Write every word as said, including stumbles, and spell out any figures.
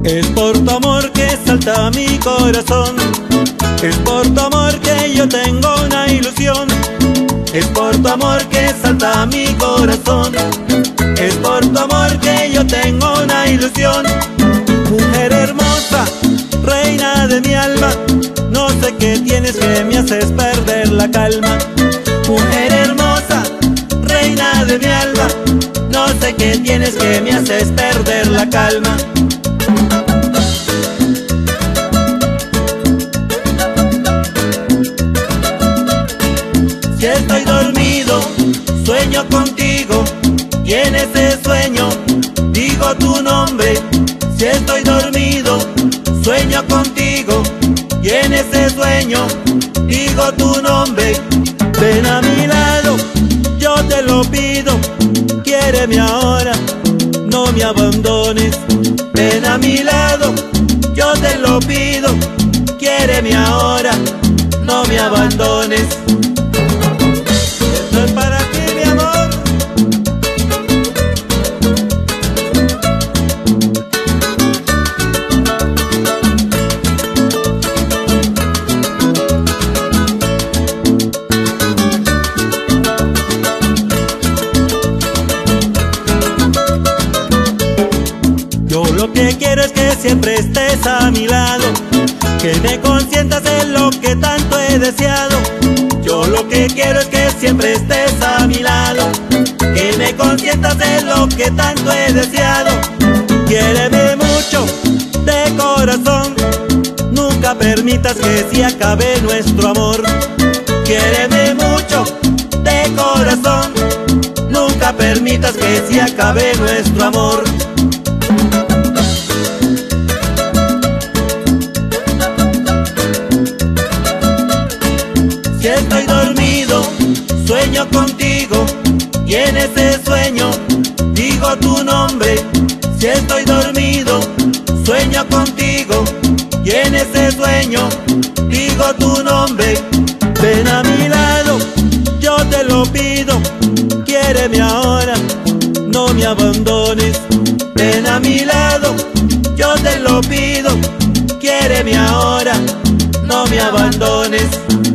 Es por tu amor que salta mi corazón, es por tu amor que yo tengo una ilusión, es por tu amor que salta mi corazón, es por tu amor que yo tengo una ilusión. Mujer hermosa, reina de mi alma, no sé qué tienes que me haces perder la calma. Mujer hermosa, reina de mi alma, no sé qué tienes que me haces perder la calma. Si estoy dormido, sueño contigo, y en ese sueño digo tu nombre. Si estoy dormido, sueño contigo, y en ese sueño digo tu nombre. Ven a mi lado, yo te lo pido, quiéreme ahora, no me abandones. Ven a mi lado, yo te lo pido, quiéreme ahora, no me abandones. Esto es para ti, mi amor. Yo lo que quiero es que siempre estés a mi lado, que me consientas en lo que tanto he deseado. Yo lo que quiero es que siempre estés a mi lado, que me consientas en lo que tanto he deseado. Quiéreme mucho de corazón, nunca permitas que se acabe nuestro amor. Quiéreme mucho de corazón, nunca permitas que se acabe nuestro amor. Si estoy dormido, sueño contigo, y en ese sueño digo tu nombre. Si estoy dormido, sueño contigo, y en ese sueño digo tu nombre. Ven a mi lado, yo te lo pido, quiéreme ahora, no me abandones. Ven a mi lado, yo te lo pido, quiéreme ahora, no me abandones.